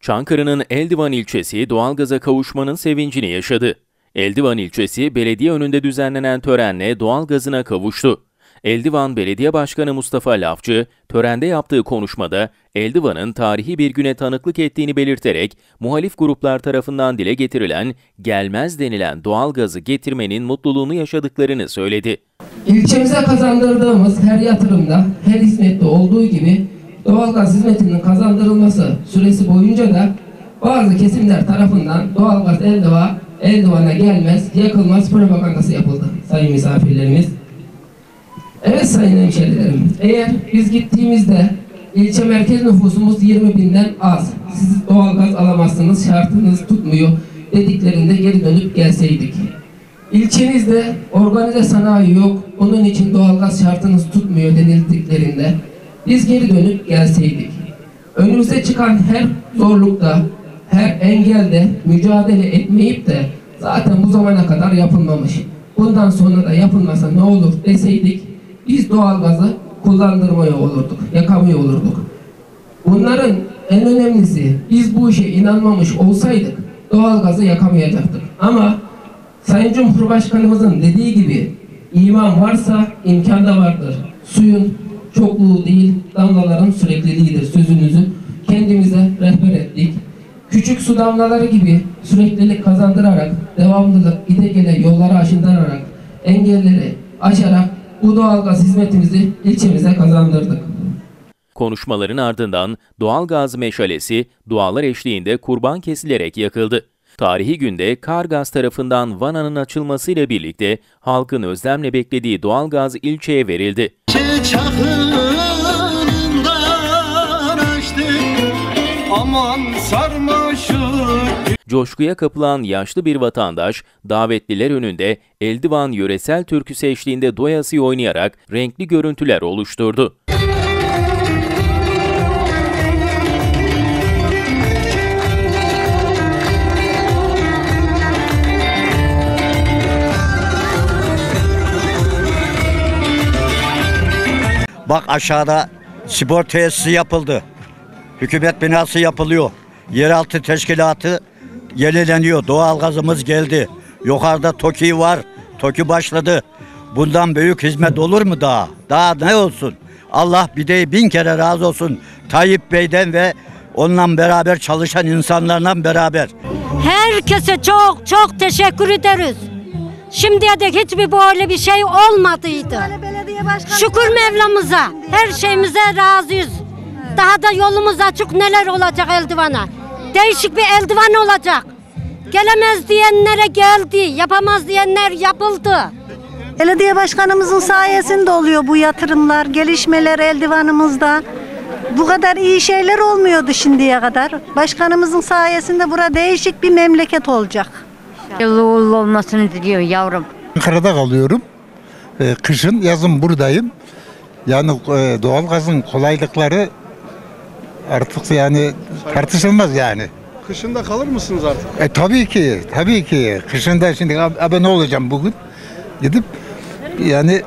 Çankırı'nın Eldivan ilçesi doğalgaza kavuşmanın sevincini yaşadı. Eldivan ilçesi belediye önünde düzenlenen törenle doğalgazına kavuştu. Eldivan Belediye Başkanı Mustafa Lafçı, törende yaptığı konuşmada Eldivan'ın tarihi bir güne tanıklık ettiğini belirterek, muhalif gruplar tarafından dile getirilen, gelmez denilen doğalgazı getirmenin mutluluğunu yaşadıklarını söyledi. İlçemize kazandırdığımız her yatırımda, her hizmette olduğu gibi doğalgaz hizmetinin kazandırılması süresi boyunca da bazı kesimler tarafından doğalgaz Eldivan'a gelmez, yakılmaz propagandası yapıldı sayın misafirlerimiz. Evet sayın hemşehrilerim, eğer biz gittiğimizde ilçe merkez nüfusumuz 20.000'den az, siz doğalgaz alamazsınız, şartınız tutmuyor dediklerinde geri dönüp gelseydik. İlçenizde organize sanayi yok, onun için doğalgaz şartınız tutmuyor denildiklerinde biz geri dönüp gelseydik. Önümüze çıkan her zorlukta, her engelde mücadele etmeyip de zaten bu zamana kadar yapılmamış, bundan sonra da yapılmasa ne olur deseydik, biz doğalgazı kullandırmıyor olurduk, yakamıyor olurduk. Bunların en önemlisi, biz bu işe inanmamış olsaydık doğalgazı yakamayacaktık. Ama Sayın Cumhurbaşkanımızın dediği gibi iman varsa imkan da vardır. Suyun çokluğu değil, damlaların sürekliliğidir sözünüzü kendimize rehber ettik. Küçük su damlaları gibi süreklilik kazandırarak, devamlılık, gide gele yolları aşındırarak, engelleri aşarak bu doğalgaz hizmetimizi ilçemize kazandırdık. Konuşmaların ardından doğalgaz meşalesi dualar eşliğinde kurban kesilerek yakıldı. Tarihi günde Kargaz tarafından vananın açılmasıyla birlikte halkın özlemle beklediği doğalgaz ilçeye verildi. Aman sarmaşık. Coşkuya kapılan yaşlı bir vatandaş, davetliler önünde Eldivan yöresel türküsü eşliğinde doyasıya oynayarak renkli görüntüler oluşturdu. Bak aşağıda spor tesisi yapıldı. Hükümet binası yapılıyor. Yeraltı teşkilatı yenileniyor. Doğalgazımız geldi. Yukarıda TOKİ var. TOKİ başladı. Bundan büyük hizmet olur mu daha? Daha ne olsun? Allah bir de 1000 kere razı olsun Tayyip Bey'den ve onunla beraber çalışan insanlarla beraber. Herkese çok çok teşekkür ederiz. Şimdiye dek hiçbir böyle bir şey olmadıydı. Şükür Mevlamıza, her şeyimize razıyız. Daha da yolumuz açık, neler olacak Eldivan'a. Değişik bir Eldivan olacak. Gelemez diyenlere geldi, yapamaz diyenler yapıldı. Belediye başkanımızın sayesinde oluyor bu yatırımlar, gelişmeler Eldivan'ımızda. Bu kadar iyi şeyler olmuyordu şimdiye kadar. Başkanımızın sayesinde burada değişik bir memleket olacak. Hayırlı uğurlu olmasını diliyorum yavrum. Ankara'da kalıyorum. Kışın, yazın buradayım. Yani doğalgazın kolaylıkları artık yani tartışılmaz yani. Kışında kalır mısınız artık? Tabii ki, tabii ki. Kışında şimdi abi ne olacağım bugün? Gidip yani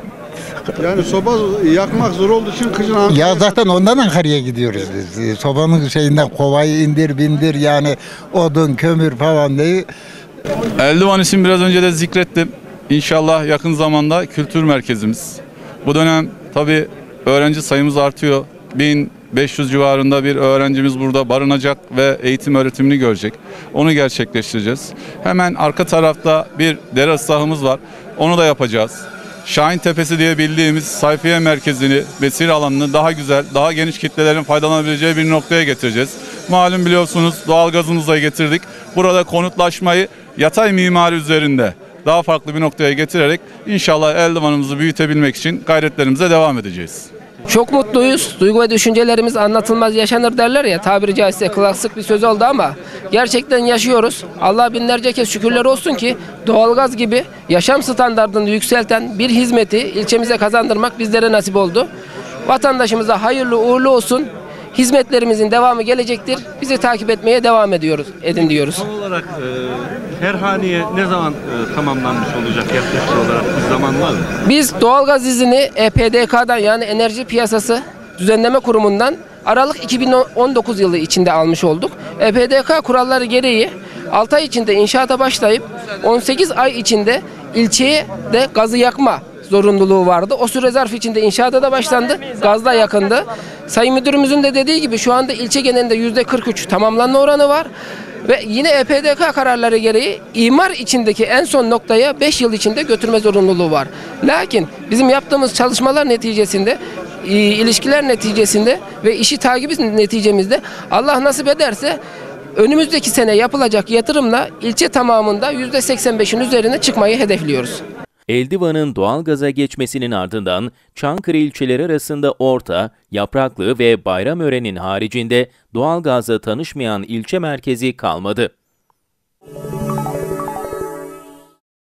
soba yakmak zor olduğu için kışın Ankara'ya... Ya zaten ondan Ankara'ya gidiyoruz biz. Sobanın şeyinden kovayı indir bindir yani odun, kömür falan değil. Eldivan için biraz önce de zikrettim. İnşallah yakın zamanda kültür merkezimiz. Bu dönem tabii öğrenci sayımız artıyor. 1500 civarında bir öğrencimiz burada barınacak ve eğitim öğretimini görecek. Onu gerçekleştireceğiz. Hemen arka tarafta bir dere ıslahımız var. Onu da yapacağız. Şahin Tepesi diye bildiğimiz sayfiye merkezini, mesire alanını daha güzel, daha geniş kitlelerin faydalanabileceği bir noktaya getireceğiz. Malum biliyorsunuz doğalgazımızı da getirdik. Burada konutlaşmayı yatay mimari üzerinde daha farklı bir noktaya getirerek inşallah Eldivan'ımızı büyütebilmek için gayretlerimize devam edeceğiz. Çok mutluyuz. Duygu ve düşüncelerimiz anlatılmaz yaşanır derler ya, tabiri caizse klasik bir söz oldu ama gerçekten yaşıyoruz. Allah binlerce kez şükürler olsun ki doğalgaz gibi yaşam standartını yükselten bir hizmeti ilçemize kazandırmak bizlere nasip oldu. Vatandaşımıza hayırlı uğurlu olsun. Hizmetlerimizin devamı gelecektir. Bizi takip etmeye devam edin diyoruz. Tam olarak her haneye ne zaman tamamlanmış olacak yaklaşık olarak bir zaman var mı? Biz doğalgaz izini EPDK'dan yani Enerji Piyasası Düzenleme Kurumu'ndan Aralık 2019 yılı içinde almış olduk. EPDK kuralları gereği 6 ay içinde inşaata başlayıp 18 ay içinde ilçeye de gazı yakma zorunluluğu vardı. O süre zarfı içinde inşaata da başlandı. Gazla yakındı. Sayın Müdürümüzün de dediği gibi şu anda ilçe genelinde %43 tamamlanma oranı var. Ve yine EPDK kararları gereği imar içindeki en son noktaya 5 yıl içinde götürme zorunluluğu var. Lakin bizim yaptığımız çalışmalar neticesinde, ilişkiler neticesinde ve işi takibi neticemizde Allah nasip ederse önümüzdeki sene yapılacak yatırımla ilçe tamamında %85'in üzerine çıkmayı hedefliyoruz. Eldivan'ın doğalgaza geçmesinin ardından Çankırı ilçeleri arasında Orta, Yapraklı ve Bayramören'in haricinde doğalgazla tanışmayan ilçe merkezi kalmadı.